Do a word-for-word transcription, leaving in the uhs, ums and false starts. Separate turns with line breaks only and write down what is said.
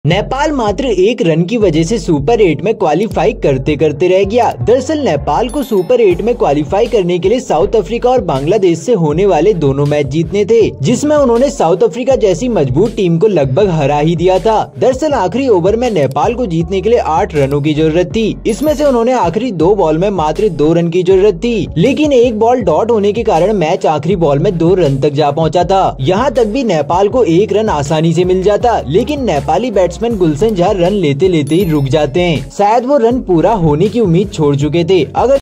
नेपाल मात्र एक रन की वजह से सुपर एट में क्वालिफाई करते करते रह गया। दरअसल नेपाल को सुपर एट में क्वालिफाई करने के लिए साउथ अफ्रीका और बांग्लादेश से होने वाले दोनों मैच जीतने थे, जिसमें उन्होंने साउथ अफ्रीका जैसी मजबूत टीम को लगभग हरा ही दिया था। दरअसल आखिरी ओवर में नेपाल को जीतने के लिए आठ रनों की जरूरत थी। इसमें से उन्होंने आखिरी दो बॉल में मात्र दो रन की जरूरत थी, लेकिन एक बॉल डॉट होने के कारण मैच आखिरी बॉल में दो रन तक जा पहुँचा था। यहाँ तक भी नेपाल को एक रन आसानी से मिल जाता, लेकिन नेपाली बैट्समैन गुलशन जहाँ रन लेते लेते ही रुक जाते हैं। शायद वो रन पूरा होने की उम्मीद छोड़ चुके थे। अगर